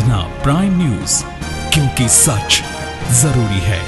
देखना prime news, क्योंकि सच जरूरी है।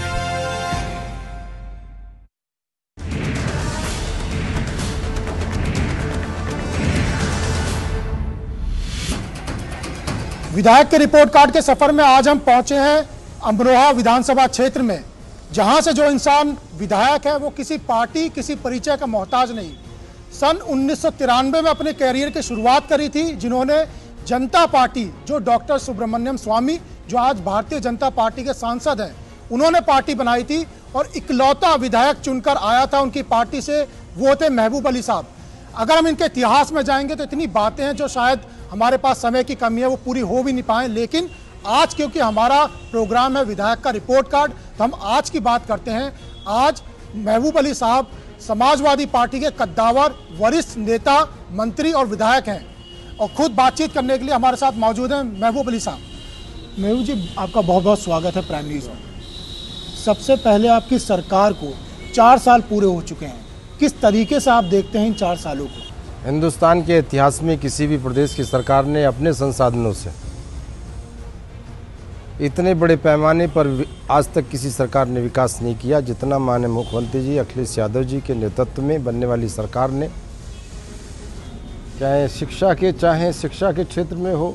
विधायक के रिपोर्ट कार्ड के सफर में आज हम पहुंचे हैं अमरोहा विधानसभा क्षेत्र में, जहां से जो इंसान विधायक है वो किसी पार्टी, किसी परिचय का मोहताज नहीं। सन 1993 में अपने कैरियर की शुरुआत करी थी, जिन्होंने जनता पार्टी, जो डॉक्टर सुब्रमण्यम स्वामी, जो आज भारतीय जनता पार्टी के सांसद हैं, उन्होंने पार्टी बनाई थी और इकलौता विधायक चुनकर आया था उनकी पार्टी से, वो थे महबूब अली साहब। अगर हम इनके इतिहास में जाएंगे तो इतनी बातें हैं जो शायद हमारे पास समय की कमी है, वो पूरी हो भी नहीं पाए। लेकिन आज क्योंकि हमारा प्रोग्राम है विधायक का रिपोर्ट कार्ड, तो हम आज की बात करते हैं। आज महबूब अली साहब समाजवादी पार्टी के कद्दावर, वरिष्ठ नेता, मंत्री और विधायक हैं, और खुद बातचीत करने के लिए हमारे साथ मौजूद हैं महबूब अली साहब। महबूब जी, आपका बहुत बहुत स्वागत है प्राइम न्यूज़ में। सबसे पहले आपकी सरकार को 4 साल पूरे हो चुके हैं, किस तरीके से आप देखते हैं इन 4 सालों को? हिंदुस्तान के इतिहास में किसी भी प्रदेश की सरकार ने अपने संसाधनों से इतने बड़े पैमाने पर आज तक किसी सरकार ने विकास नहीं किया जितना माननीय मुख्यमंत्री जी अखिलेश यादव जी के नेतृत्व में बनने वाली सरकार ने। चाहे शिक्षा के क्षेत्र में हो,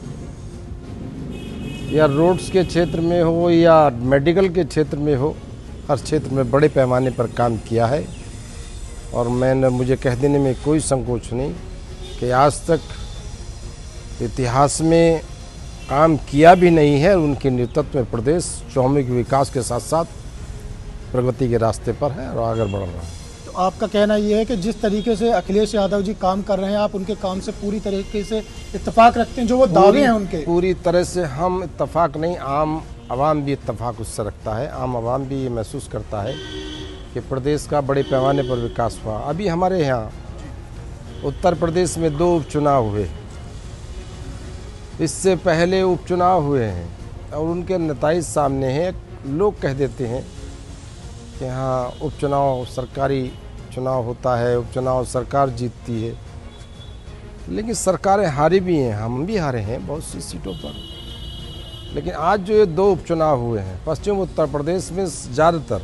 या रोड्स के क्षेत्र में हो, या मेडिकल के क्षेत्र में हो, हर क्षेत्र में बड़े पैमाने पर काम किया है। और मुझे कह देने में कोई संकोच नहीं कि आज तक इतिहास में काम किया भी नहीं है। उनके नेतृत्व में प्रदेश चौमुखी विकास के साथ साथ प्रगति के रास्ते पर है और आगे बढ़ रहा है। तो आपका कहना ये है कि जिस तरीके से अखिलेश यादव जी काम कर रहे हैं, आप उनके काम से पूरी तरीके से इत्तेफाक रखते हैं? जो वो दावे हैं उनके, पूरी तरह से हम इत्तेफाक नहीं, आम आवाम भी इत्तेफाक उससे रखता है। आम आवाम भी ये महसूस करता है कि प्रदेश का बड़े पैमाने पर विकास हुआ। अभी हमारे यहाँ उत्तर प्रदेश में 2 उपचुनाव हुए, इससे पहले उपचुनाव हुए हैं और उनके नतीजे सामने हैं। लोग कह देते हैं कि हाँ, उपचुनाव सरकारी चुनाव होता है, उपचुनाव सरकार जीतती है, लेकिन सरकारें हारी भी हैं, हम भी हारे हैं बहुत सी सीटों पर। लेकिन आज जो ये 2 उपचुनाव हुए हैं पश्चिम उत्तर प्रदेश में, ज़्यादातर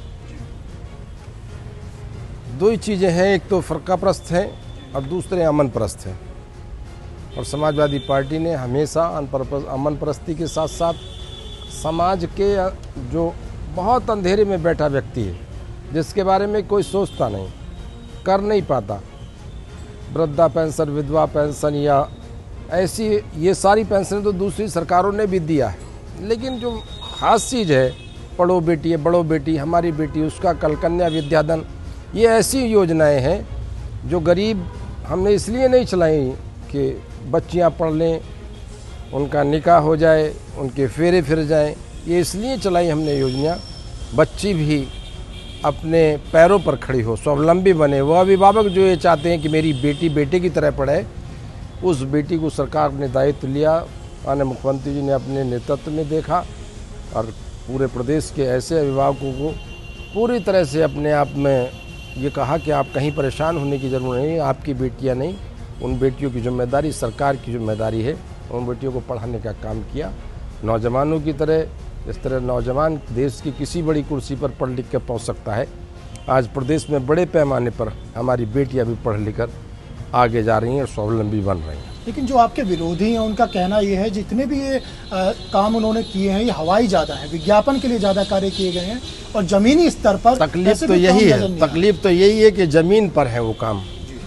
2 ही चीज़ें हैं, एक तो फ़र्काप्रस्त हैं और दूसरे अमन परस्त हैं। और समाजवादी पार्टी ने हमेशा अमन परस्ती के साथ साथ समाज के जो बहुत अंधेरे में बैठा व्यक्ति है, जिसके बारे में कोई सोचता नहीं, कर नहीं पाता, वृद्धा पेंशन, विधवा पेंशन या ऐसी ये सारी पेंशन तो दूसरी सरकारों ने भी दिया है, लेकिन जो खास चीज़ है, पढ़ो बेटी है, बढ़ो बेटी, हमारी बेटी, उसका कल कन्या विद्याधन, ये ऐसी योजनाएं हैं जो गरीब हमने इसलिए नहीं चलाई कि बच्चियां पढ़ लें, उनका निकाह हो जाए, उनके फेरे फिर जाएं, ये इसलिए चलाई हमने योजना बच्ची भी अपने पैरों पर खड़ी हो, स्वावलंबी बने। वो अभिभावक जो ये चाहते हैं कि मेरी बेटी बेटे की तरह पढ़े, उस बेटी को सरकार ने दायित्व लिया, माननीय मुख्यमंत्री जी ने अपने नेतृत्व में देखा और पूरे प्रदेश के ऐसे अभिभावकों को पूरी तरह से अपने आप में ये कहा कि आप कहीं परेशान होने की ज़रूरत नहीं, आपकी बेटियां नहीं, उन बेटियों की जिम्मेदारी सरकार की जिम्मेदारी है। उन बेटियों को पढ़ाने का काम किया। नौजवानों की तरह, इस तरह नौजवान देश की किसी बड़ी कुर्सी पर पढ़ लिख कर पहुँच सकता है। आज प्रदेश में बड़े पैमाने पर हमारी बेटियां भी पढ़ लिख कर आगे जा रही हैं और स्वावलंबी बन रही हैं। लेकिन जो आपके विरोधी हैं उनका कहना ये है, जितने भी ये काम उन्होंने किए हैं, ये हवाई ज़्यादा है, विज्ञापन के लिए ज़्यादा कार्य किए गए हैं और ज़मीनी स्तर पर तकलीफ तो यही है, तकलीफ तो यही है कि ज़मीन पर है वो काम।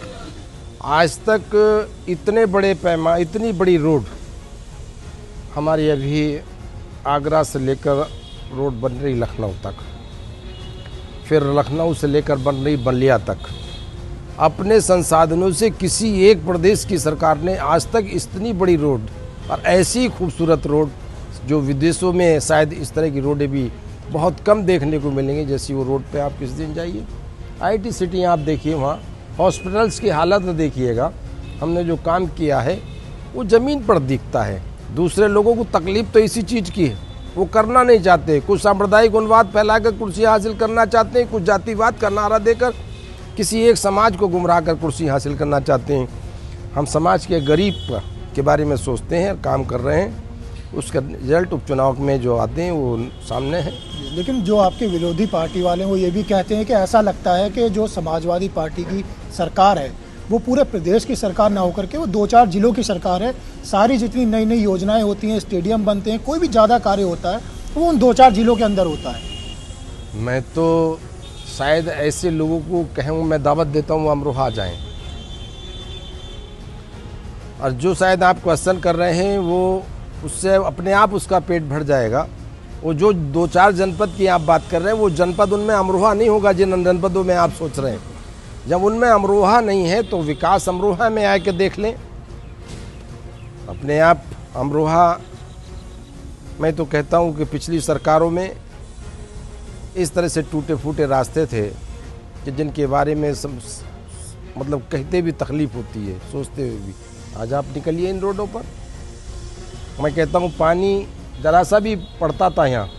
आज तक इतने बड़े इतनी बड़ी रोड हमारी अभी आगरा से लेकर रोड बन रही लखनऊ तक, फिर लखनऊ से लेकर बन रही बलिया तक, अपने संसाधनों से किसी एक प्रदेश की सरकार ने आज तक इतनी बड़ी रोड और ऐसी खूबसूरत रोड, जो विदेशों में शायद इस तरह की रोडें भी बहुत कम देखने को मिलेंगी, जैसी वो रोड पे आप किसी दिन जाइए। IT सिटी आप देखिए, वहाँ हॉस्पिटल्स की हालत देखिएगा। हमने जो काम किया है वो ज़मीन पर दिखता है। दूसरे लोगों को तकलीफ तो इसी चीज़ की है, वो करना नहीं चाहते। कुछ सांप्रदायिक उन्माद फैलाकर कुर्सी हासिल करना चाहते हैं, कुछ जातिवाद का नारा देकर किसी एक समाज को गुमराह कर कुर्सी हासिल करना चाहते हैं। हम समाज के गरीब के बारे में सोचते हैं, काम कर रहे हैं। उसका रिजल्ट उपचुनाव में जो आते हैं वो सामने है। लेकिन जो आपके विरोधी पार्टी वाले हैं वो ये भी कहते हैं कि ऐसा लगता है कि जो समाजवादी पार्टी की सरकार है वो पूरे प्रदेश की सरकार ना होकर के वो 2-4 जिलों की सरकार है। सारी जितनी नई नई योजनाएं होती हैं, स्टेडियम बनते हैं, कोई भी ज़्यादा कार्य होता है वो उन 2-4 जिलों के अंदर होता है। मैं तो शायद ऐसे लोगों को कहूँ, मैं दावत देता हूँ वो अमरोहा आ जाएं। और जो शायद आप क्वेश्चन कर रहे हैं वो उससे अपने आप उसका पेट भर जाएगा। वो जो 2-4 जनपद की आप बात कर रहे हैं वो जनपद उनमें अमरोहा नहीं होगा जिन जनपदों में आप सोच रहे हैं। जब उनमें अमरोहा नहीं है तो विकास अमरोहा में आके देख लें अपने आप। अमरोहा मैं तो कहता हूँ कि पिछली सरकारों में इस तरह से टूटे फूटे रास्ते थे कि जिनके बारे में मतलब कहते भी तकलीफ़ होती है, सोचते हुए भी। आज आप निकलिए इन रोडों पर, मैं कहता हूँ पानी ज़रा सा भी पड़ता था यहाँ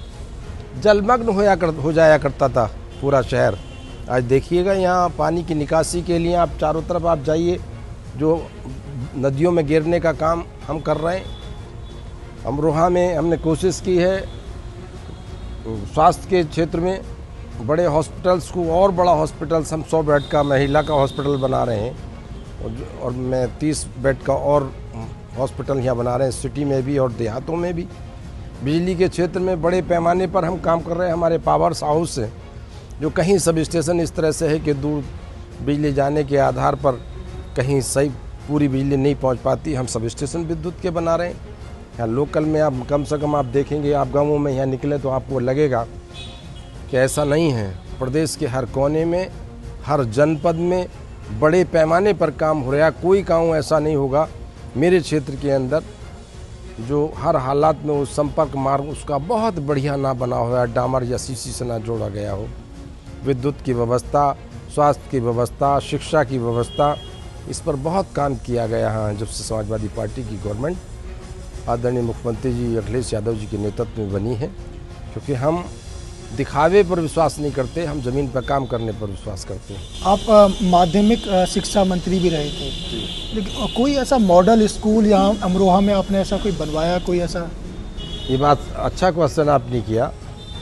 जलमग्न हो जाया करता था पूरा शहर। आज देखिएगा यहाँ पानी की निकासी के लिए आप चारों तरफ आप जाइए, जो नदियों में गिरने का काम हम कर रहे हैं। अमरोहा में हमने कोशिश की है स्वास्थ्य के क्षेत्र में बड़े हॉस्पिटल्स को और बड़ा हॉस्पिटल्स हम 100 बेड का महिला का हॉस्पिटल बना रहे हैं और मैं 30 बेड का और हॉस्पिटल यहाँ बना रहे हैं, सिटी में भी और देहातों में भी। बिजली के क्षेत्र में बड़े पैमाने पर हम काम कर रहे हैं। हमारे पावर हाउस से जो कहीं सब स्टेशन इस तरह से है कि दूर बिजली जाने के आधार पर कहीं सही पूरी बिजली नहीं पहुंच पाती, हम सब स्टेशन विद्युत के बना रहे हैं। यहाँ लोकल में आप कम से कम आप देखेंगे, आप गाँवों में यहाँ निकले तो आपको लगेगा कि ऐसा नहीं है। प्रदेश के हर कोने में, हर जनपद में बड़े पैमाने पर काम हो रहा है। कोई गाँव ऐसा नहीं होगा मेरे क्षेत्र के अंदर जो हर हालात में वो संपर्क मार्ग उसका बहुत बढ़िया ना बना हुआ है, डामर या सीसी से ना जोड़ा गया हो। विद्युत की व्यवस्था, स्वास्थ्य की व्यवस्था, शिक्षा की व्यवस्था, इस पर बहुत काम किया गया है जब से समाजवादी पार्टी की गवर्नमेंट आदरणीय मुख्यमंत्री जी अखिलेश यादव जी के नेतृत्व में बनी है। क्योंकि हम दिखावे पर विश्वास नहीं करते, हम ज़मीन पर काम करने पर विश्वास करते हैं। आप माध्यमिक शिक्षा मंत्री भी रहे थे, लेकिन कोई ऐसा मॉडल स्कूल यहाँ अमरोहा में आपने ऐसा कोई बनवाया, कोई ऐसा? ये बात अच्छा क्वेश्चन आपने किया।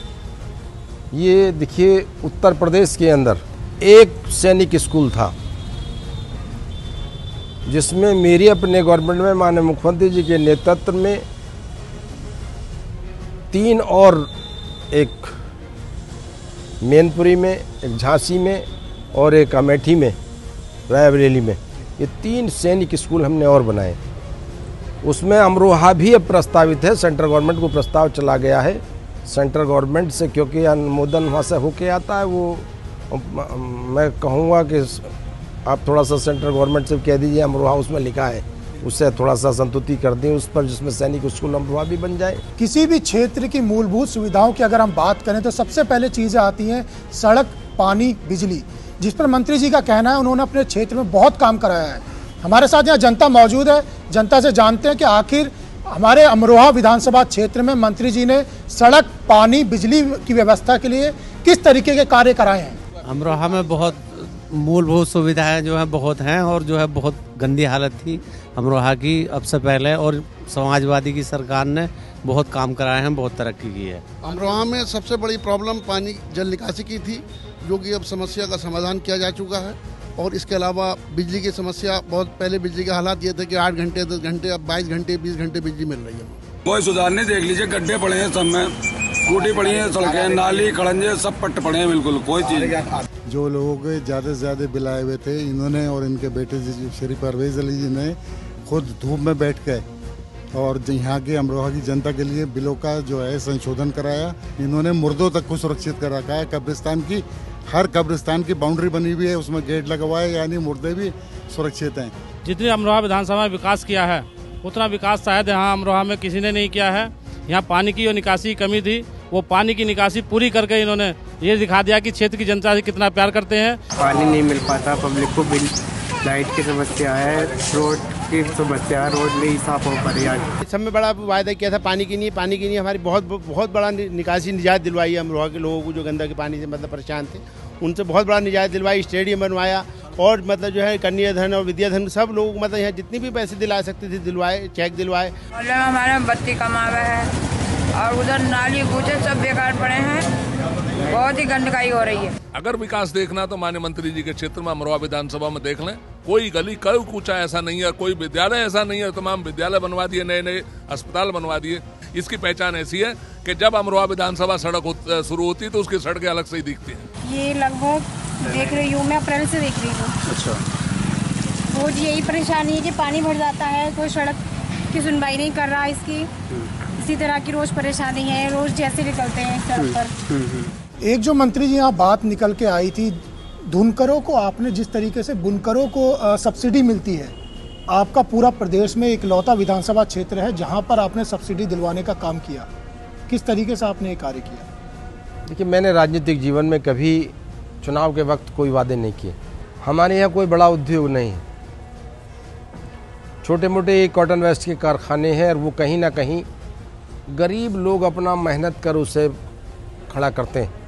ये देखिए उत्तर प्रदेश के अंदर एक सैनिक स्कूल था जिसमें मेरी अपने गवर्नमेंट में माननीय मुख्यमंत्री जी के नेतृत्व में 3 और एक मैनपुरी में, एक झांसी में और एक अमेठी में, रायबरेली में, ये 3 सैनिक स्कूल हमने और बनाए। उसमें अमरोहा भी अब प्रस्तावित है। सेंट्रल गवर्नमेंट को प्रस्ताव चला गया है सेंट्रल गवर्नमेंट से, क्योंकि अनुमोदन वहाँ से होके आता है। वो मैं कहूँगा कि आप थोड़ा सा सेंट्रल गवर्नमेंट से कह दीजिए अमरोहा उसमें लिखा है, उससे थोड़ा सा संतुष्टि कर दें उस पर, जिसमें सैनिक स्कूल अमरोहा भी बन जाए। किसी भी क्षेत्र की मूलभूत सुविधाओं की अगर हम बात करें तो सबसे पहले चीज़ें आती हैं सड़क, पानी, बिजली, जिस पर मंत्री जी का कहना है उन्होंने अपने क्षेत्र में बहुत काम कराया है। हमारे साथ यहाँ जनता मौजूद है, जनता से जानते हैं कि आखिर हमारे अमरोहा विधानसभा क्षेत्र में मंत्री जी ने सड़क, पानी, बिजली की व्यवस्था के लिए किस तरीके के कार्य कराए हैं। अमरोहा में बहुत मूलभूत सुविधाएं जो है बहुत हैं और जो है बहुत गंदी हालत थी अमरोहा की अब से पहले, और समाजवादी की सरकार ने बहुत काम कराए हैं, बहुत तरक्की की है। अमरोहा में सबसे बड़ी प्रॉब्लम पानी जल निकासी की थी, जो कि अब समस्या का समाधान किया जा चुका है। और इसके अलावा बिजली की समस्या, बहुत पहले बिजली के हालात ये थे कि 8 घंटे 10 घंटे, अब 22 घंटे 20 घंटे बिजली मिल रही है। कोई सुधार नहीं, देख लीजिए गड्ढे पड़े हैं, सब में टूटी पड़ी हैं, सड़कें, नाली, खड़ंजे सब पट्ट पड़े हैं, बिल्कुल कोई चीज़। जो लोगों के ज़्यादा से ज़्यादा बिल आए हुए थे, इन्होंने और इनके बेटे श्री परवेज अली जी ने खुद धूप में बैठ के और यहाँ के अमरोहा की जनता के लिए बिलों का जो है संशोधन कराया। इन्होंने मुर्दों तक को सुरक्षित कर रखा है। कब्रिस्तान की, हर कब्रिस्तान की बाउंड्री बनी हुई है, उसमें गेट लगा हुआ है, यानी मुर्दे भी सुरक्षित हैं। जितनी अमरोहा विधानसभा में विकास किया है उतना विकास शायद यहाँ अमरोहा में किसी ने नहीं किया है। यहाँ पानी की और निकासी की कमी थी, वो पानी की निकासी पूरी करके इन्होंने ये दिखा दिया कि क्षेत्र की जनता से कितना प्यार करते हैं। पानी नहीं मिल पाता पब्लिक को, बिल, लाइट की समस्या है, रोड की समस्या है, रोड नहीं साफ हो पा रही है। सब में बड़ा वायदा किया था पानी की नहीं, हमारी बहुत बड़ा निकासी निजात दिलवाई है अमरोहा के लोगों को, जो गंदगी पानी से मतलब परेशान थे, उनसे बहुत बड़ा निजात दिलवाई। स्टेडियम बनवाया, और मतलब जो है कन्याधन और विद्याधन सब लोग मतलब यहाँ जितनी भी पैसे दिला सकते थे दिलवाए, चेक दिलवाए। हमारे बत्ती कमावे है और उधर नाली कूचे सब बेकार पड़े हैं, बहुत ही गंदगी हो रही है। अगर विकास देखना तो माननीय मंत्री जी के क्षेत्र में अमरोहा विधानसभा में देख लें, कोई गली कोई कूचा ऐसा नहीं है, कोई विद्यालय ऐसा नहीं है, तमाम विद्यालय बनवा दिए, नए नए अस्पताल बनवा दिए। इसकी पहचान ऐसी है कि जब अमरोहा विधानसभा सड़क शुरू होती है तो उसकी सड़कें अलग से ही दिखती हैं। ये लगभग देख रही हूँ, मैं अप्रैल से देख रही हूँ। अच्छा। रोज यही परेशानी है कि पानी भर जाता है, कोई सड़क की सुनवाई नहीं कर रहा है इसकी। इसी तरह की रोज परेशानी है, रोज जैसे निकलते हैं सड़क पर। एक जो मंत्री जी यहाँ बात निकल के आई थी, धुनकरों को आपने जिस तरीके से बुनकरों को सब्सिडी मिलती है, आपका पूरा प्रदेश में इकलौता विधानसभा क्षेत्र है जहाँ पर आपने सब्सिडी दिलवाने का काम किया, किस तरीके से आपने ये कार्य किया? देखिए, मैंने राजनीतिक जीवन में कभी चुनाव के वक्त कोई वादे नहीं किए। हमारे यहाँ कोई बड़ा उद्योग नहीं है, छोटे मोटे कॉटन वेस्ट के कारखाने हैं और वो कहीं ना कहीं गरीब लोग अपना मेहनत कर उसे खड़ा करते हैं।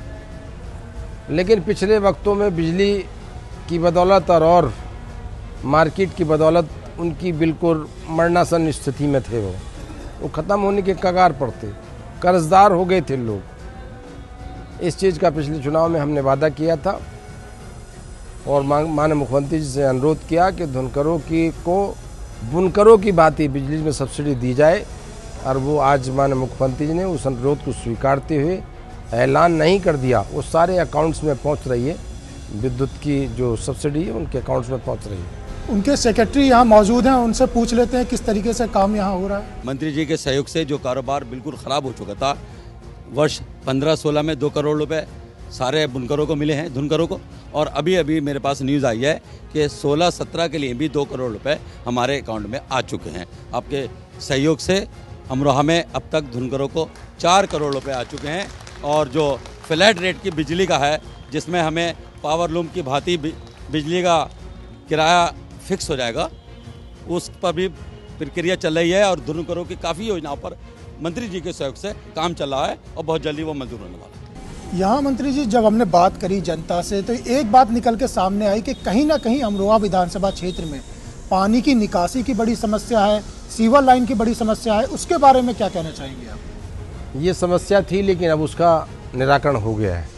लेकिन पिछले वक्तों में बिजली की बदौलत और मार्केट की बदौलत उनकी बिल्कुल मरणासन स्थिति में थे। वो ख़त्म होने के कगार पर थे, कर्जदार हो गए थे लोग। इस चीज़ का पिछले चुनाव में हमने वादा किया था और माननीय मुख्यमंत्री जी से अनुरोध किया कि धुनकरों को बुनकरों की भांति बिजली में सब्सिडी दी जाए, और वो आज माननीय मुख्यमंत्री जी ने उस अनुरोध को स्वीकारते हुए ऐलान नहीं कर दिया, वो सारे अकाउंट्स में पहुंच रही है। विद्युत की जो सब्सिडी है उनके अकाउंट्स में पहुंच रही है। उनके सेक्रेटरी यहाँ मौजूद हैं, उनसे पूछ लेते हैं किस तरीके से काम यहाँ हो रहा है। मंत्री जी के सहयोग से जो कारोबार बिल्कुल ख़राब हो चुका था, वर्ष 15-16 में 2 करोड़ रुपए सारे बुनकरों को मिले हैं, धुनकरों को, और अभी अभी मेरे पास न्यूज़ आई है कि 16-17 के लिए भी 2 करोड़ रुपए हमारे अकाउंट में आ चुके हैं। आपके सहयोग से अमरोहा में अब तक धुनकरों को 4 करोड़ रुपए आ चुके हैं, और जो फ्लैट रेट की बिजली का है, जिसमें हमें पावर लूम की भांति बिजली का किराया फिक्स हो जाएगा, उस पर भी प्रक्रिया चल रही है, और धुनकरों की काफ़ी योजनाओं पर मंत्री जी के सहयोग से काम चल रहा है और बहुत जल्दी वो मंजूर होने वाला है। यहाँ मंत्री जी, जब हमने बात करी जनता से, तो एक बात निकल के सामने आई कि कहीं ना कहीं अमरोहा विधानसभा क्षेत्र में पानी की निकासी की बड़ी समस्या है, सीवर लाइन की बड़ी समस्या है, उसके बारे में क्या कहना चाहेंगे आप? ये समस्या थी, लेकिन अब उसका निराकरण हो गया है।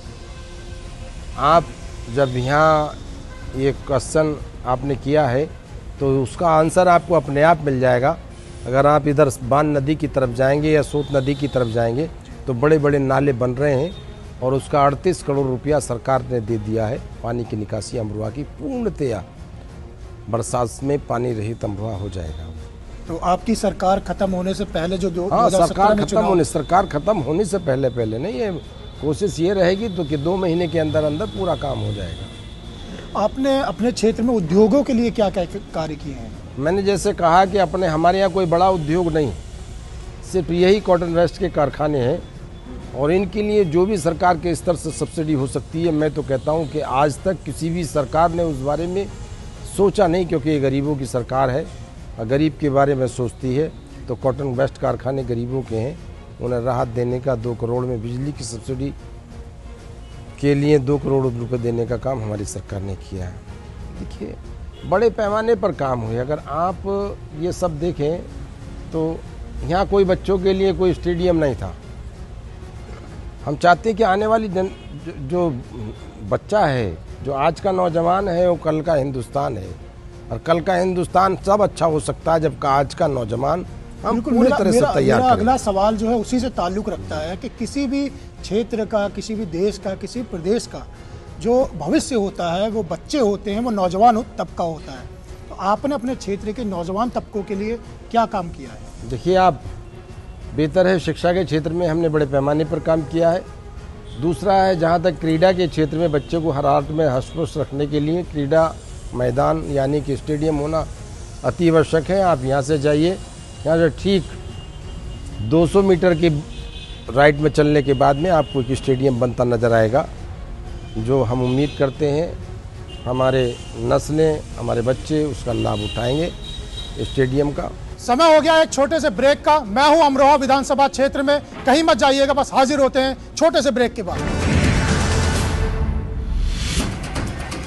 आप जब यहाँ ये क्वेश्चन आपने किया है तो उसका आंसर आपको अपने आप मिल जाएगा। अगर आप इधर बान नदी की तरफ जाएंगे या सोत नदी की तरफ जाएंगे तो बड़े बड़े नाले बन रहे हैं, और उसका 38 करोड़ रुपया सरकार ने दे दिया है। पानी की निकासी अमरोहा की पूर्णतया बरसात में पानी रहित अमरोहा हो जाएगा। तो आपकी सरकार खत्म होने से पहले जो सरकार खत्म होने से पहले नहीं, ये कोशिश ये रहेगी तो कि 2 महीने के अंदर अंदर पूरा काम हो जाएगा। आपने अपने क्षेत्र में उद्योगों के लिए क्या क्या कार्य किए हैं? मैंने जैसे कहा कि हमारे यहाँ कोई बड़ा उद्योग नहीं, सिर्फ यही कॉटन वेस्ट के कारखाने हैं, और इनके लिए जो भी सरकार के स्तर से सब्सिडी हो सकती है, मैं तो कहता हूँ कि आज तक किसी भी सरकार ने उस बारे में सोचा नहीं, क्योंकि ये गरीबों की सरकार है और गरीब के बारे में सोचती है। तो कॉटन वेस्ट कारखाने गरीबों के हैं, उन्हें राहत देने का 2 करोड़ में बिजली की सब्सिडी के लिए 2 करोड़ रुपए देने का काम हमारी सरकार ने किया है। देखिए, बड़े पैमाने पर काम हुए। अगर आप ये सब देखें तो यहाँ कोई बच्चों के लिए कोई स्टेडियम नहीं था। हम चाहते हैं कि आने वाली जो बच्चा है, जो आज का नौजवान है, वो कल का हिंदुस्तान है, और कल का हिंदुस्तान सब अच्छा हो सकता है जब आज का नौजवान हम पूरी तरह से तैयार करें। अगला सवाल जो है उसी से ताल्लुक़ रखता है कि किसी भी क्षेत्र का, किसी भी देश का, किसी प्रदेश का जो भविष्य होता है वो बच्चे होते हैं, वो नौजवान तबका होता है। तो आपने अपने क्षेत्र के नौजवान तबकों के लिए क्या काम किया है? देखिए, आप बेहतर है, शिक्षा के क्षेत्र में हमने बड़े पैमाने पर काम किया है। दूसरा है, जहाँ तक क्रीड़ा के क्षेत्र में बच्चों को हर हालत में हष्ट-पुष्ट रखने के लिए क्रीड़ा मैदान यानी कि स्टेडियम होना अति आवश्यक है। आप यहाँ से जाइए, यहाँ से ठीक 200 मीटर की राइट में चलने के बाद में आपको एक स्टेडियम बनता नज़र आएगा, जो हम उम्मीद करते हैं हमारे नस्लें, हमारे बच्चे उसका लाभ उठाएंगे स्टेडियम का। समय हो गया एक छोटे से ब्रेक का। मैं हूं अमरोहा विधानसभा क्षेत्र में, कहीं मत जाइएगा, बस हाजिर होते हैं छोटे से ब्रेक के बाद।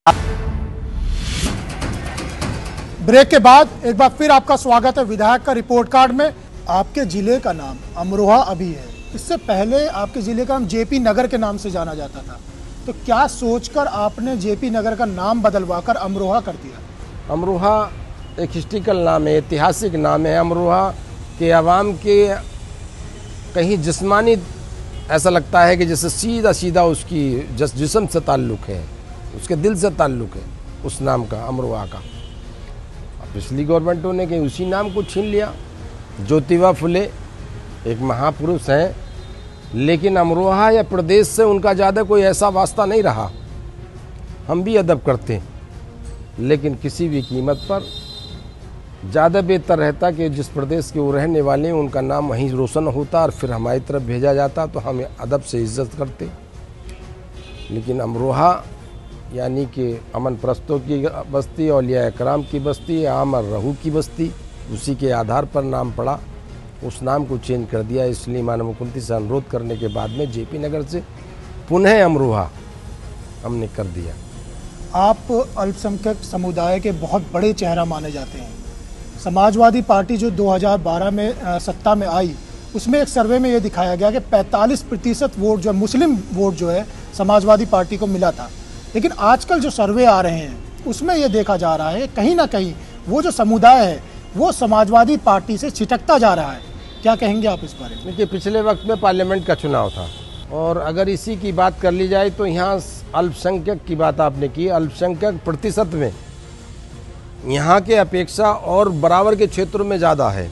ब्रेक के बाद एक बार फिर आपका स्वागत है विधायक का रिपोर्ट कार्ड में। आपके जिले का नाम अमरोहा अभी है, इससे पहले आपके जिले का नाम जेपी नगर के नाम से जाना जाता था, तो क्या सोचकर आपने जेपी नगर का नाम बदलवाकर अमरोहा कर दिया? अमरोहा एक हिस्ट्रिकल नाम है, ऐतिहासिक नाम है। अमरोहा के आवाम के कहीं जिस्मानी ऐसा लगता है कि जैसे सीधा सीधा उसकी जिस्म से ताल्लुक़ है, उसके दिल से ताल्लुक़ है उस नाम का, अमरोहा का। पिछली गवर्नमेंटों ने कहीं उसी नाम को छीन लिया। ज्योतिबा फुले एक महापुरुष हैं, लेकिन अमरोहा या प्रदेश से उनका ज़्यादा कोई ऐसा वास्ता नहीं रहा। हम भी अदब करते हैं, लेकिन किसी भी कीमत पर ज़्यादा बेहतर रहता कि जिस प्रदेश के वो रहने वाले हैं उनका नाम वहीं रोशन होता और फिर हमारी तरफ भेजा जाता, तो हम अदब से इज्जत करते। लेकिन अमरोहा यानी कि अमन परस्तों की बस्ती, औलिया इकराम की बस्ती, आमर रहू की बस्ती, उसी के आधार पर नाम पड़ा। उस नाम को चेंज कर दिया। इसलिए माननीय मुख्यमंत्री से अनुरोध करने के बाद में जेपी नगर से पुनः अमरोहा हमने कर दिया। आप अल्पसंख्यक समुदाय के बहुत बड़े चेहरा माने जाते हैं। समाजवादी पार्टी जो 2012 में सत्ता में आई, उसमें एक सर्वे में ये दिखाया गया कि 45% वोट जो मुस्लिम वोट जो है समाजवादी पार्टी को मिला था। लेकिन आजकल जो सर्वे आ रहे हैं उसमें ये देखा जा रहा है कहीं ना कहीं वो जो समुदाय है वो समाजवादी पार्टी से छिटकता जा रहा है। क्या कहेंगे आप इस बारे में? देखिए, पिछले वक्त में पार्लियामेंट का चुनाव था और अगर इसी की बात कर ली जाए तो यहाँ अल्पसंख्यक की बात आपने की। अल्पसंख्यक प्रतिशत में यहाँ के अपेक्षा और बराबर के क्षेत्रों में ज़्यादा है,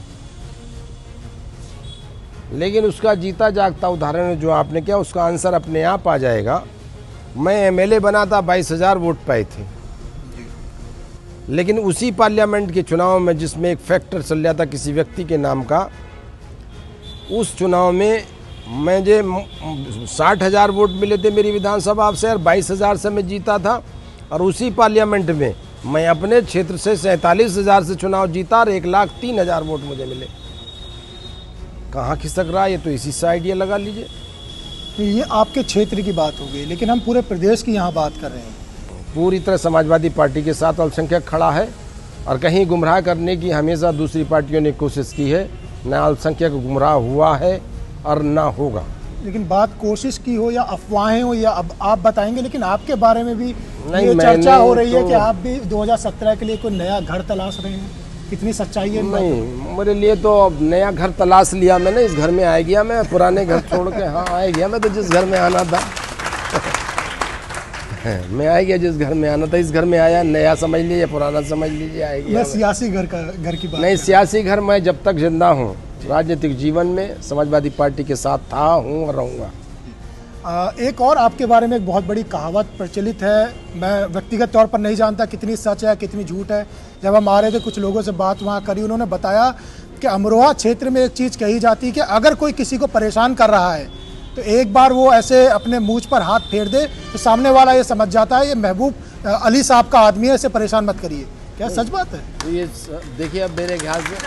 लेकिन उसका जीता जागता उदाहरण जो आपने किया उसका आंसर अपने आप आ जाएगा। मैं एमएलए बना था, 22,000 वोट पाए थे, लेकिन उसी पार्लियामेंट के चुनाव में जिसमें एक फैक्टर चल रहा था किसी व्यक्ति के नाम का, उस चुनाव में मुझे 60,000 वोट मिले थे मेरी विधानसभा से और 22,000 से मैं जीता था। और उसी पार्लियामेंट में मैं अपने क्षेत्र से 47,000 से चुनाव जीता और 1,03,000 वोट मुझे मिले। कहाँ खिसक रहा है ये तो इसी से आइडिया लगा लीजिए। तो ये आपके क्षेत्र की बात हो गई, लेकिन हम पूरे प्रदेश की यहाँ बात कर रहे हैं। पूरी तरह समाजवादी पार्टी के साथ अल्पसंख्यक खड़ा है और कहीं गुमराह करने की हमेशा दूसरी पार्टियों ने कोशिश की है। न अल्पसंख्यक गुमराह हुआ है और ना होगा। लेकिन बात कोशिश की हो या अफवाहें हो या अब आप बताएंगे, लेकिन आपके बारे में भी नहीं, चर्चा हो रही है कि आप भी 2017 के लिए कोई नया घर तलाश रहे हैं। कितनी सच्चाई है? नहीं, मेरे लिए तो अब नया घर तलाश लिया मैंने, इस घर में आ गया मैं। पुराने घर छोड़ के हाँ आ गया मैं, तो जिस घर में आना था मैं आ गया, जिस घर में आना था इस घर में आया। नया समझ लीजिए, पुराना समझ लीजिए, आ गया। मैं सियासी घर की बात नहीं, सियासी घर मैं जब तक जिंदा हूँ राजनीतिक जीवन में समाजवादी पार्टी के साथ था, हूँ और रहूँगा। एक और आपके बारे में एक बहुत बड़ी कहावत प्रचलित है, मैं व्यक्तिगत तौर पर नहीं जानता कितनी सच है कितनी झूठ है। जब हम आ रहे थे कुछ लोगों से बात वहाँ करी, उन्होंने बताया कि अमरोहा क्षेत्र में एक चीज़ कही जाती है कि अगर कोई किसी को परेशान कर रहा है तो एक बार वो ऐसे अपने मूंछ पर हाथ फेर दे तो सामने वाला ये समझ जाता है ये महबूब अली साहब का आदमी है, इसे परेशान मत करिए। क्या सच बात है? ये देखिए, अब मेरे ख्याल से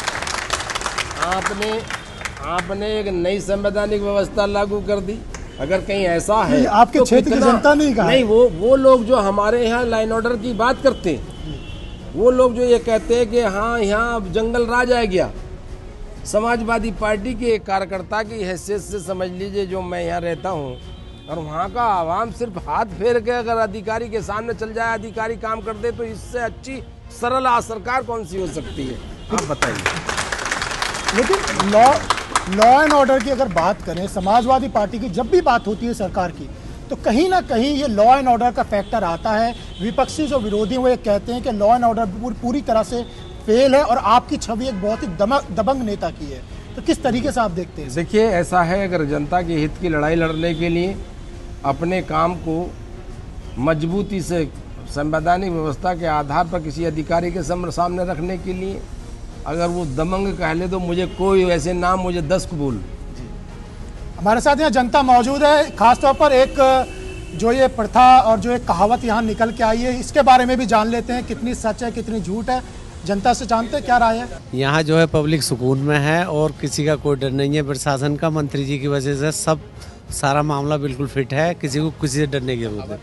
आपने एक नई संवैधानिक व्यवस्था लागू कर दी। अगर कहीं ऐसा है आपके क्षेत्र की जनता नहीं कहा नहीं, वो लोग जो हमारे यहाँ लाइन ऑर्डर की बात करते हैं, वो लोग जो ये कहते हैं कि हाँ यहाँ अब जंगल राज आ गया, समाजवादी पार्टी के एक कार्यकर्ता की हैसियत से समझ लीजिए जो मैं यहाँ रहता हूँ और वहाँ का आवाम सिर्फ हाथ फेर के अगर अधिकारी के सामने चल जाए, अधिकारी काम कर दे, तो इससे अच्छी सरल सरकार कौन सी हो सकती है? आप बताइए। लेकिन लॉ एंड ऑर्डर की अगर बात करें, समाजवादी पार्टी की जब भी बात होती है सरकार की, तो कहीं ना कहीं ये लॉ एंड ऑर्डर का फैक्टर आता है। विपक्षी जो विरोधी वो ये कहते हैं कि लॉ एंड ऑर्डर पूरी तरह से फेल है और आपकी छवि एक बहुत ही दबंग नेता की है। तो किस तरीके से आप देखते हैं? देखिए, ऐसा है, अगर जनता के हित की लड़ाई लड़ने के लिए अपने काम को मजबूती से संवैधानिक व्यवस्था के आधार पर किसी अधिकारी के सामने रखने के लिए अगर वो दबंग कह ले तो मुझे कोई ऐसे नाम, मुझे 10 कबूल। हमारे साथ यहाँ जनता मौजूद है, खासतौर पर एक जो ये प्रथा और जो एक कहावत यहाँ निकल के आई है, इसके बारे में भी जान लेते हैं कितनी सच है कितनी झूठ है। जनता से जानते हैं क्या राय है? यहाँ जो है पब्लिक सुकून में है और किसी का कोई डर नहीं है। प्रशासन का, मंत्री जी की वजह से सब सारा मामला बिल्कुल फिट है, किसी को किसी से डरने की जरूरत है।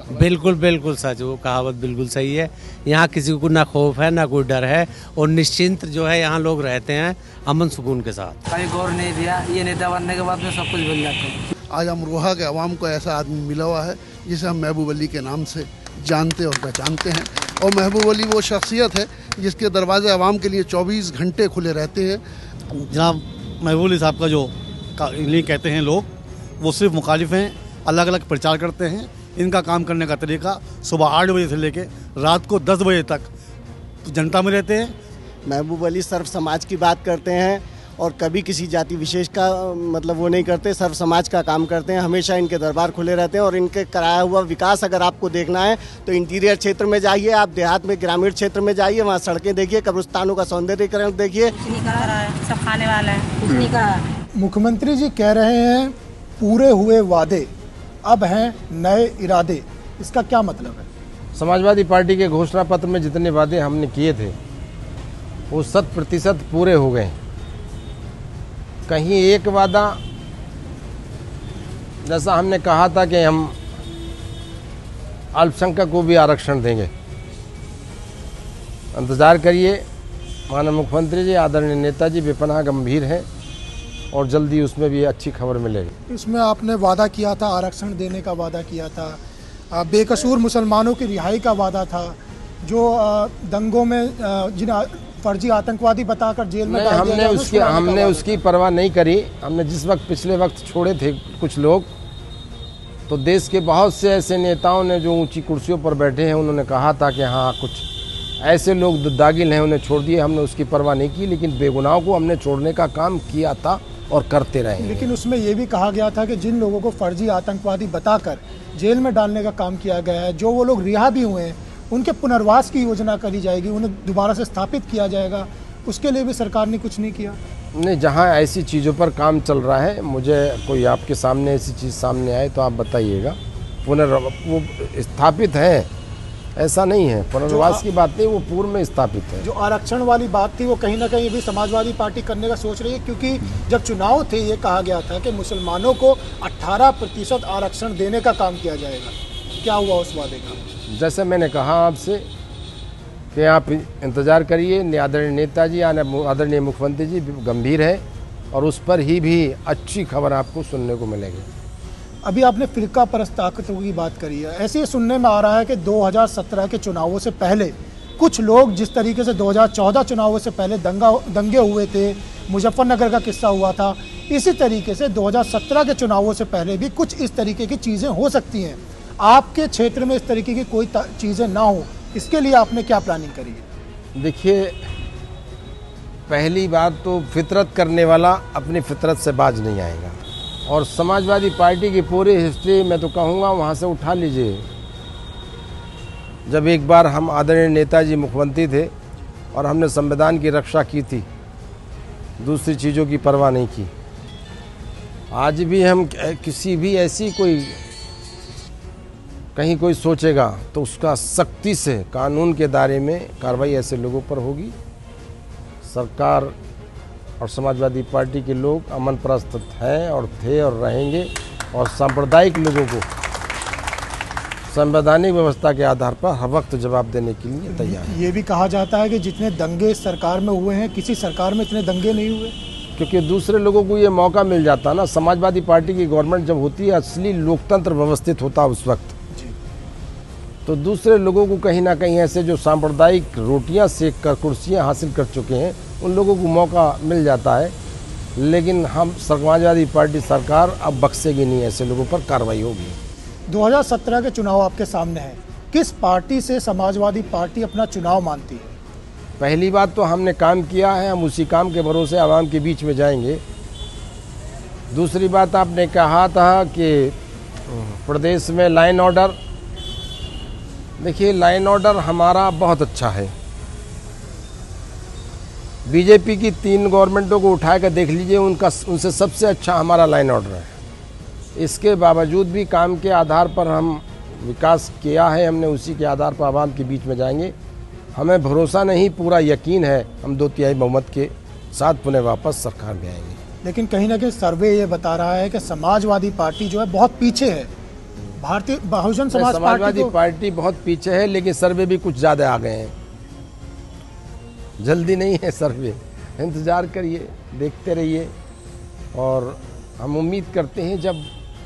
बिल्कुल बिल्कुल सच, वो कहावत बिल्कुल सही है। यहाँ किसी को ना खौफ है ना कोई डर है और निश्चिंत जो है यहाँ लोग रहते हैं अमन सुकून के साथ। कहीं गौर नहीं दिया, ये नेता बनने के बाद में सब कुछ भूल जाते हैं। आज अमरोहा के अवाम को ऐसा आदमी मिला हुआ है जिसे हम महबूब अली के नाम से जानते और पहचानते हैं। और महबूब अली वो शख्सियत है जिसके दरवाजे अवाम के लिए 24 घंटे खुले रहते हैं। जनाब महबूब अली साहब का जो इन्हें कहते हैं लोग, वो सिर्फ मुखालिफ हैं, अलग अलग प्रचार करते हैं। इनका काम करने का तरीका सुबह 8 बजे से लेकर रात को 10 बजे तक जनता में रहते हैं। महबूब अली सर्व समाज की बात करते हैं और कभी किसी जाति विशेष का मतलब वो नहीं करते, सर्व समाज का काम करते हैं। हमेशा इनके दरबार खुले रहते हैं और इनके कराया हुआ विकास अगर आपको देखना है तो इंटीरियर क्षेत्र में जाइए, आप देहात में ग्रामीण क्षेत्र में जाइए, वहाँ सड़कें देखिए, कब्रिस्तानों का सौंदर्यीकरण देखिए। सब खाने वाला है। मुख्यमंत्री जी कह रहे हैं पूरे हुए वादे अब हैं नए इरादे, इसका क्या मतलब है? समाजवादी पार्टी के घोषणा पत्र में जितने वादे हमने किए थे वो 100% पूरे हो गए। कहीं एक वादा, जैसा हमने कहा था कि हम अल्पसंख्यक को भी आरक्षण देंगे, इंतज़ार करिए। माननीय मुख्यमंत्री जी, आदरणीय नेताजी बेपनाह गंभीर हैं और जल्दी उसमें भी अच्छी खबर मिलेगी। इसमें आपने वादा किया था, आरक्षण देने का वादा किया था, बेकसूर मुसलमानों की रिहाई का वादा था, जो दंगों में जिन फर्जी आतंकवादी बताकर जेल में डाल दिया गया, हमने उसकी परवाह नहीं करी। हमने जिस वक्त पिछले वक्त छोड़े थे कुछ लोग, तो देश के बहुत से ऐसे नेताओं ने जो ऊंची कुर्सियों पर बैठे हैं, उन्होंने कहा था कि हाँ कुछ ऐसे लोग दागिल हैं, उन्हें छोड़ दिए। हमने उसकी परवाह नहीं की, लेकिन बेगुनाहों को हमने छोड़ने का काम किया था और करते रहे। लेकिन उसमें यह भी कहा गया था कि जिन लोगों को फर्जी आतंकवादी बताकर जेल में डालने का काम किया गया है, जो वो लोग रिहा भी हुए हैं, उनके पुनर्वास की योजना करी जाएगी, उन्हें दोबारा से स्थापित किया जाएगा। उसके लिए भी सरकार ने कुछ नहीं किया। नहीं, जहाँ ऐसी चीज़ों पर काम चल रहा है, मुझे कोई आपके सामने ऐसी चीज़ सामने आए तो आप बताइएगा। वो स्थापित है, ऐसा नहीं है, पुनर्वास की बात नहीं, वो पूर्व में स्थापित है। जो आरक्षण वाली बात थी वो कहीं ना कहीं भी समाजवादी पार्टी करने का सोच रही है, क्योंकि जब चुनाव थे ये कहा गया था कि मुसलमानों को 18% आरक्षण देने का काम किया जाएगा। क्या हुआ उस वादे का? जैसे मैंने कहा आपसे कि आप इंतज़ार करिए, आदरणीय नेताजी, आदरणीय मुख्यमंत्री जी गंभीर है और उस पर ही भी अच्छी खबर आपको सुनने को मिलेगी। अभी आपने फिरका परस्त ताकतों की बात करी है। ऐसे ही सुनने में आ रहा है कि 2017 के चुनावों से पहले कुछ लोग, जिस तरीके से 2014 चुनावों से पहले दंगे हुए थे, मुजफ्फरनगर का किस्सा हुआ था, इसी तरीके से 2017 के चुनावों से पहले भी कुछ इस तरीके की चीज़ें हो सकती हैं। आपके क्षेत्र में इस तरीके की कोई चीज़ें ना हो, इसके लिए आपने क्या प्लानिंग करी है? देखिए, पहली बात तो फितरत करने वाला अपनी फितरत से बाज नहीं आएगा। और समाजवादी पार्टी की पूरी हिस्ट्री मैं तो कहूँगा वहाँ से उठा लीजिए। जब एक बार हम आदरणीय नेताजी मुख्यमंत्री थे और हमने संविधान की रक्षा की थी, दूसरी चीज़ों की परवाह नहीं की। आज भी हम किसी भी ऐसी कहीं कोई सोचेगा तो उसका सख्ती से कानून के दायरे में कार्रवाई ऐसे लोगों पर होगी। सरकार और समाजवादी पार्टी के लोग अमन परस्त हैं और थे और रहेंगे, और सांप्रदायिक लोगों को संवैधानिक व्यवस्था के आधार पर हर वक्त जवाब देने के लिए तैयार है। ये भी कहा जाता है कि जितने दंगे सरकार में हुए हैं, किसी सरकार में इतने दंगे नहीं हुए, क्योंकि दूसरे लोगों को ये मौका मिल जाता ना। समाजवादी पार्टी की गवर्नमेंट जब होती है, असली लोकतंत्र व्यवस्थित होता है उस वक्त, तो दूसरे लोगों को कहीं ना कहीं ऐसे जो सांप्रदायिक रोटियां सेक कर कुर्सियां हासिल कर चुके हैं, उन लोगों को मौका मिल जाता है। लेकिन हम समाजवादी पार्टी सरकार अब बख्शेगी नहीं, ऐसे लोगों पर कार्रवाई होगी। 2017 के चुनाव आपके सामने हैं, किस पार्टी से समाजवादी पार्टी अपना चुनाव मानती है? पहली बात तो हमने काम किया है, हम उसी काम के भरोसे आवाम के बीच में जाएंगे। दूसरी बात, आपने कहा था कि प्रदेश में लाइन ऑर्डर, देखिए लाइन ऑर्डर हमारा बहुत अच्छा है। बीजेपी की 3 गवर्नमेंटों को उठा कर देख लीजिए, उनसे सबसे अच्छा हमारा लाइन ऑर्डर है। इसके बावजूद भी काम के आधार पर हम विकास किया है, हमने उसी के आधार पर आवाम के बीच में जाएंगे। हमें भरोसा नहीं, पूरा यकीन है हम 2/3 बहुमत के साथ पुनः वापस सरकार में आएंगे। लेकिन कहीं ना कहीं सर्वे ये बता रहा है कि समाजवादी पार्टी जो है बहुत पीछे है, भारतीय बहुजन समाज समाजवादी पार्टी बहुत पीछे है, लेकिन सर्वे भी कुछ ज़्यादा आ गए हैं। जल्दी नहीं है सर्वे, इंतज़ार करिए, देखते रहिए। और हम उम्मीद करते हैं जब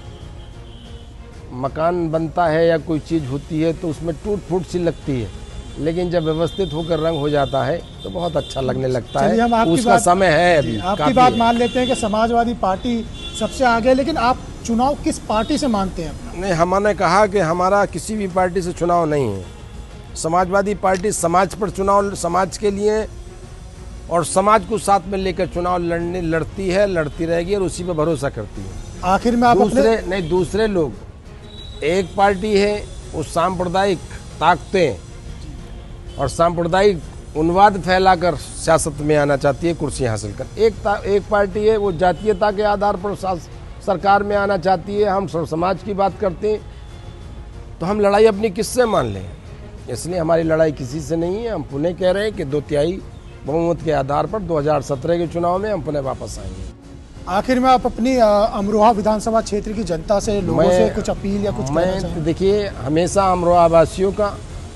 मकान बनता है या कोई चीज़ होती है तो उसमें टूट फूट सी लगती है, लेकिन जब व्यवस्थित होकर रंग हो जाता है तो बहुत अच्छा लगने लगता है। उसका समय है अभी। आपकी बात मान लेते हैं कि समाजवादी पार्टी सबसे आगे, लेकिन आप चुनाव किस पार्टी से मानते हैं? नहीं, हमने कहा कि हमारा किसी भी पार्टी से चुनाव नहीं है। समाजवादी पार्टी समाज पर चुनाव, समाज के लिए और समाज को साथ में लेकर चुनाव लड़ती है, लड़ती रहेगी और उसी पर भरोसा करती है। आखिर में आप दूसरे लोग, एक पार्टी है वो सांप्रदायिक ताकतें और सांप्रदायिक उन्माद फैलाकर सियासत में आना चाहती है, कुर्सी हासिल कर। एक पार्टी है वो जातीयता के आधार पर सरकार में आना चाहती है। हम समाज की बात करते हैं तो हम लड़ाई अपनी किससे मान लें? इसलिए हमारी लड़ाई किसी से नहीं है। हम पुनः कह रहे हैं कि 2/3 बहुमत के आधार पर 2017 के चुनाव में हम पुनः वापस आएंगे। आखिर में आप अपनी अमरोहा विधानसभा क्षेत्र की जनता से, लोगों से कुछ अपील या कुछ कहना चाहें? देखिए, हमेशा अमरोहा वासियों का,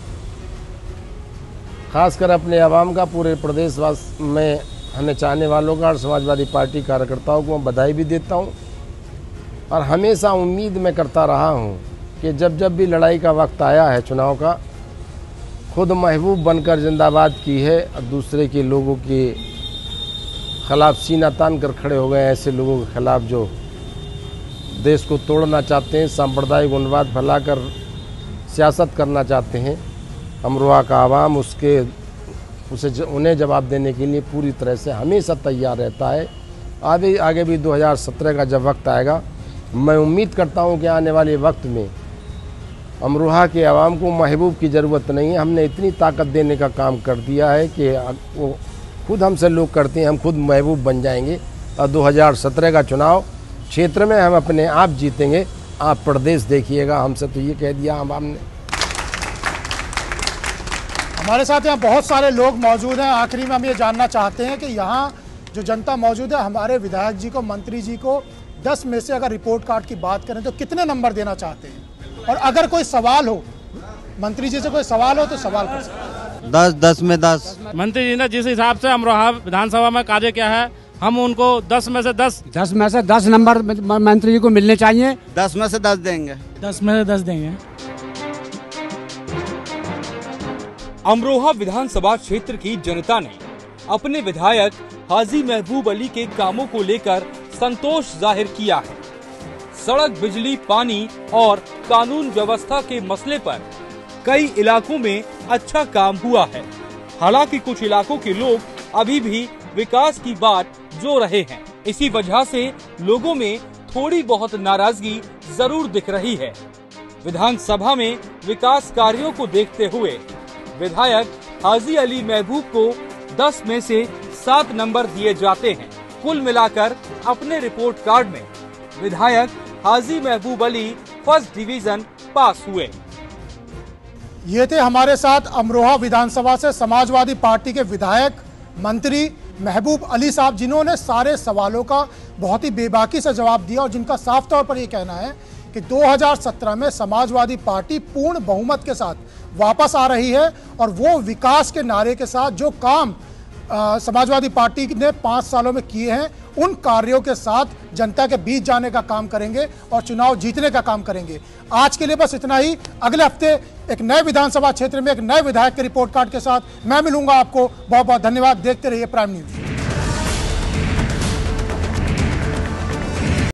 खासकर अपने आवाम का, पूरे प्रदेश में हमें चाहने वालों का और समाजवादी पार्टी कार्यकर्ताओं को मैं बधाई भी देता हूं। और हमेशा उम्मीद मैं करता रहा हूं कि जब भी लड़ाई का वक्त आया है चुनाव का, खुद महबूब बनकर जिंदाबाद की है और दूसरे के लोगों के खिलाफ सीना तान कर खड़े हो गए हैं। ऐसे लोगों के खिलाफ जो देश को तोड़ना चाहते हैं, सांप्रदायिक उन्माद फैलाकर सियासत करना चाहते हैं। अमरोहा का आवाम उन्हें जवाब देने के लिए पूरी तरह से हमेशा तैयार रहता है। आगे भी 2017 का जब वक्त आएगा, मैं उम्मीद करता हूं कि आने वाले वक्त में अमरोहा के आवाम को महबूब की ज़रूरत नहीं है। हमने इतनी ताकत देने का काम कर दिया है कि वो खुद हमसे लोग करते हैं, हम खुद महबूब बन जाएंगे और 2017 का चुनाव क्षेत्र में हम अपने आप जीतेंगे। आप प्रदेश देखिएगा, हमसे तो ये कह दिया आवाम ने। हमारे साथ यहाँ बहुत सारे लोग मौजूद हैं। आखिरी में हम ये जानना चाहते हैं कि यहाँ जो जनता मौजूद है, हमारे विधायक जी को, मंत्री जी को 10 में से अगर रिपोर्ट कार्ड की बात करें तो कितने नंबर देना चाहते हैं? और अगर कोई सवाल हो, मंत्री जी से कोई सवाल हो तो सवाल कर सकते हैं। 10 में 10। मंत्री जी ने जिस हिसाब से अमरोहा विधानसभा में कार्य किया है, हम उनको 10 में से 10 नंबर मंत्री जी को मिलने चाहिए। 10 में से 10 देंगे। 10 में से 10 देंगे। अमरोहा विधानसभा क्षेत्र की जनता ने अपने विधायक हाजी महबूब अली के कामों को लेकर संतोष जाहिर किया है। सड़क, बिजली, पानी और कानून व्यवस्था के मसले पर कई इलाकों में अच्छा काम हुआ है। हालांकि कुछ इलाकों के लोग अभी भी विकास की बात जो रहे हैं। इसी वजह से लोगों में थोड़ी बहुत नाराजगी जरूर दिख रही है। विधानसभा में विकास कार्यों को देखते हुए विधायक हाजी अली महबूब को 10 में से 7 नंबर दिए जाते हैं। कुल मिलाकर अपने रिपोर्ट कार्ड में विधायक हाजी महबूब अली फर्स्ट डिवीजन पास हुए। ये थे हमारे साथ अमरोहा विधानसभा से समाजवादी पार्टी के विधायक मंत्री महबूब अली साहब, जिन्होंने सारे सवालों का बहुत ही बेबाकी से जवाब दिया और जिनका साफ तौर पर ये कहना है कि 2017 में समाजवादी पार्टी पूर्ण बहुमत के साथ वापस आ रही है और वो विकास के नारे के साथ जो काम समाजवादी पार्टी ने 5 सालों में किए हैं, उन कार्यों के साथ जनता के बीच जाने का काम करेंगे और चुनाव जीतने का काम करेंगे। आज के लिए बस इतना ही। अगले हफ्ते एक नए विधानसभा क्षेत्र में एक नए विधायक के रिपोर्ट कार्ड के साथ मैं मिलूंगा आपको। बहुत बहुत धन्यवाद। देखते रहिए प्राइम न्यूज।